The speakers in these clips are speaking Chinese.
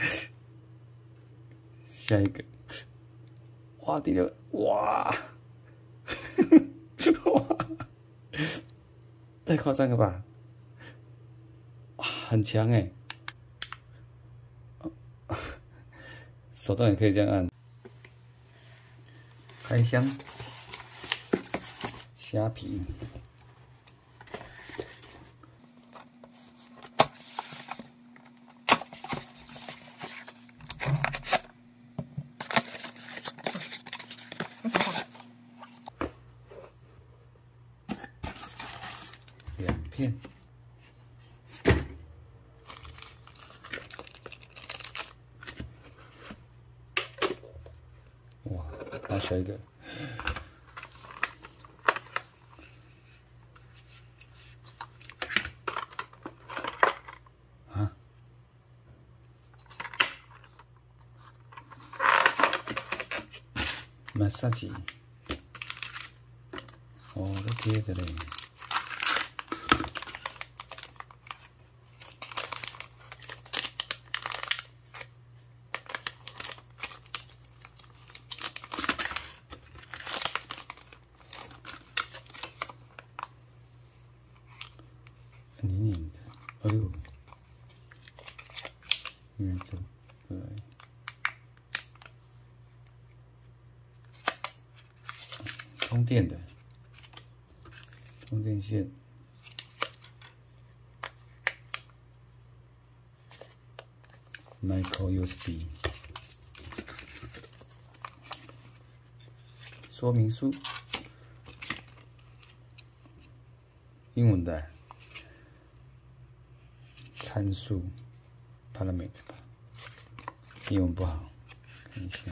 下一个，哇，第六个，哇，哇，太夸张了吧？哇，很强哎！手动也可以这样按。开箱，虾皮。2片，哇，好小一个，啊，马杀鸡，哦，都贴着嘞。黏黏的，哎呦，原来这对，充电的，充电线，Micro USB， 说明书，英文的。参数 parameter 吧，英文不好，看一下。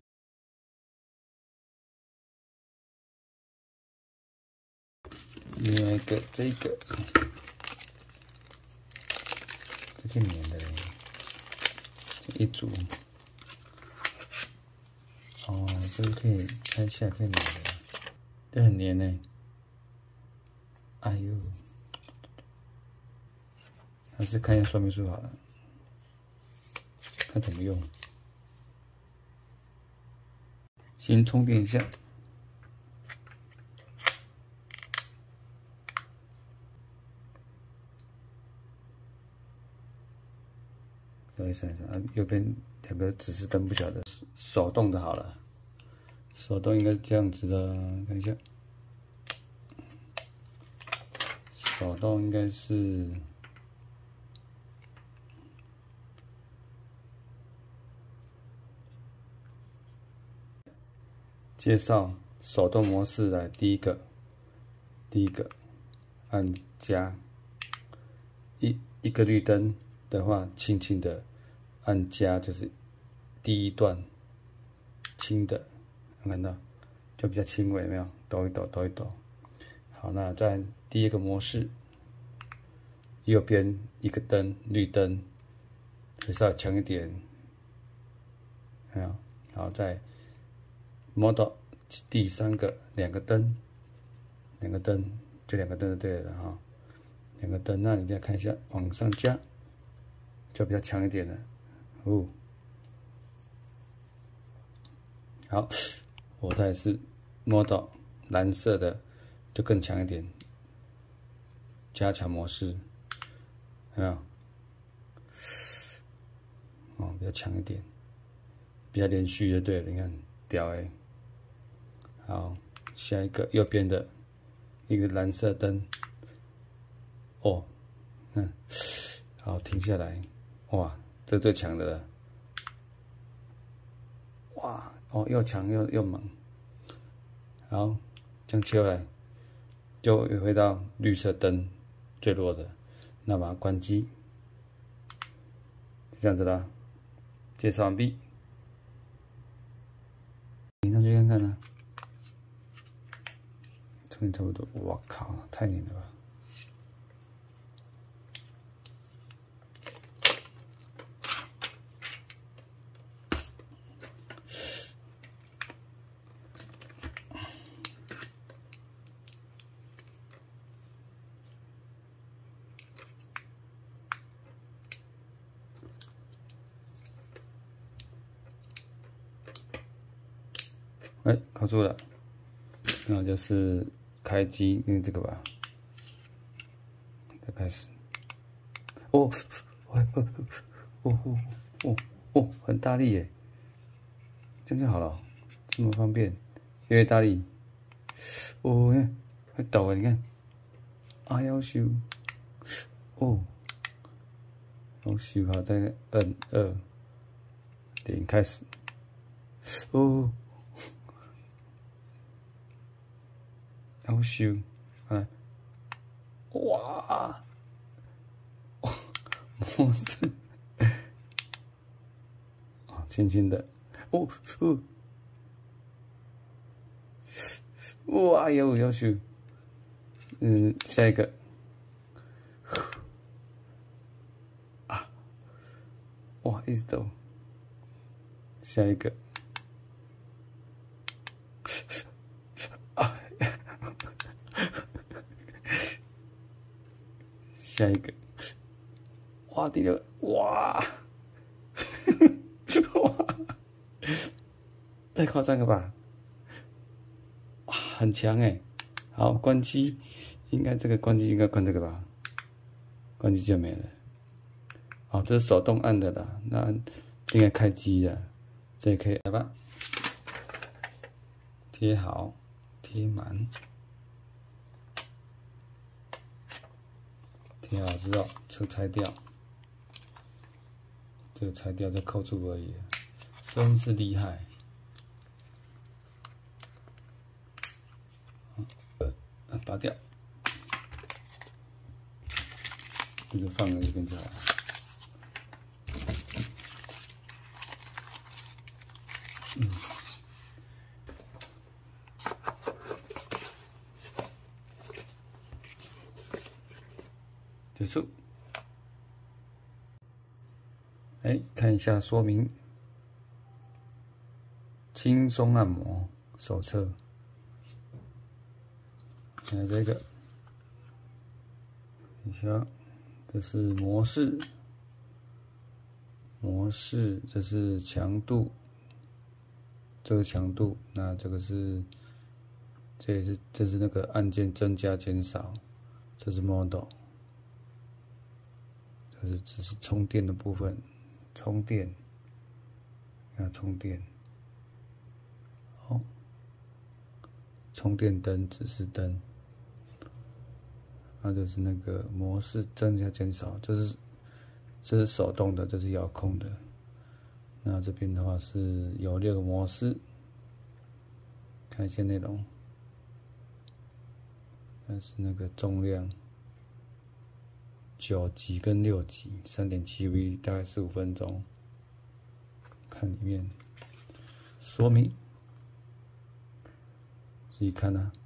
另外一个这个粘的嘞，这一组。哦，这个可以拆下来可以拿的，这很粘呢。哎呦！还是看一下说明书好了，看怎么用。先充电一下。等一下，右边2个指示灯不晓得，手动的好了，手动应该是这样子的，看一下，手动应该是。介绍手动模式来，第一个按加，一个绿灯的话，轻轻的按加就是第一段，轻的，有看到就比较轻微，有没有？抖一抖，抖一抖。好，那在第一个模式，右边一个灯，绿灯，稍微强一点，没有？好，在 Model 第3个2个灯，就2个灯就对了哈。2个灯，那你再看一下，往上加，就比较强一点了。哦，好，我再是 Model 蓝色的，就更强一点，加强模式，有没有？哦，比较强一点，比较连续就对了，你看，屌欸。好，下一个右边的一个蓝色灯，哦，好，停下来，哇，这最强的了，哇，哦，又强又猛，好，这样切回来，就回到绿色灯最弱的，那把它关机，就这样子啦，介绍完毕，拧上去看看呢。差不多，我靠，太黏了吧！ 哎，靠住了，那就是开机用这个吧，再开始。哦，哦，很大力耶，这样就好了，这么方便，越来越大力。哦，会抖啊，你看，啊要修，哦，要修好，再摁2，点开始，哦，要修，啊，哇，模式，哦，轻轻的，哦，哇哟，要修，下一个。哇，一直抖。下一个，下一个，哇，第6，哇，哇，太夸张了吧？哇，很强哎！好，关机，应该这个关机应该关这个吧？关机就没了。好，这是手动按的啦，那应该开机的，这也可以来吧？贴好，贴满，贴好之后，这个拆掉，这个拆掉再扣住而已，真是厉害。拔掉，一直放在这边就好了。结束。看一下说明，轻松按摩手册。看这个，看一下，这是模式，这是强度，这个强度，那这个是，这是那个按键增加减少，这是 model， 这是充电的部分，充电，要充电，好，充电灯、指示灯。那就是那个模式增加减少，这是手动的，这是遥控的。那这边的话是有6个模式，看一下内容。那是那个重量9级跟6级，3.7V，大概15分钟。看里面说明，自己看啊。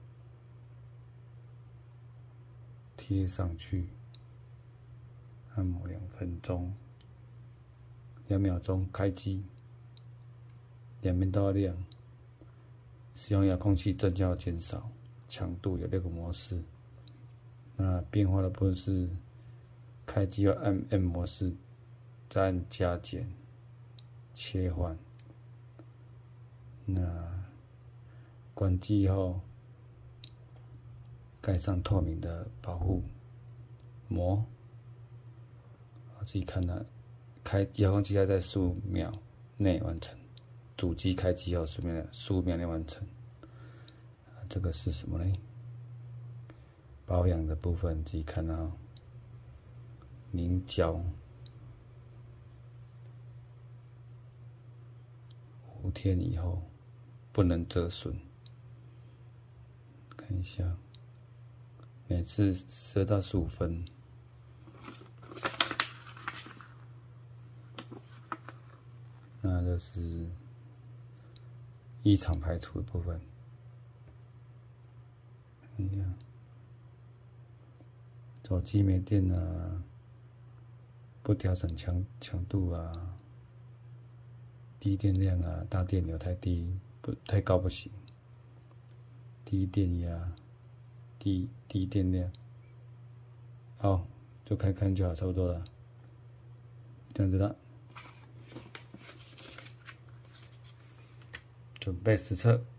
贴上去，按摩2分钟，2秒钟开机，两边都要亮。使用遥控器增加减少，强度有6个模式。那变化的部分是开机要按 M 模式，再按加减切换。那关机以后，盖上透明的保护膜，自己看它。遥控器要在15秒内完成，主机开机后15秒内完成。这个是什么呢？保养的部分自己看啊，凝胶5天以后不能折损，看一下。每次12到15分，那这是异常排除的部分。看一下，手机没电啊，不调整强度啊，低电量啊，大电流太低，太高不行，低电压。低电量，好，就开看就好，差不多了，这样子了。 准备实测。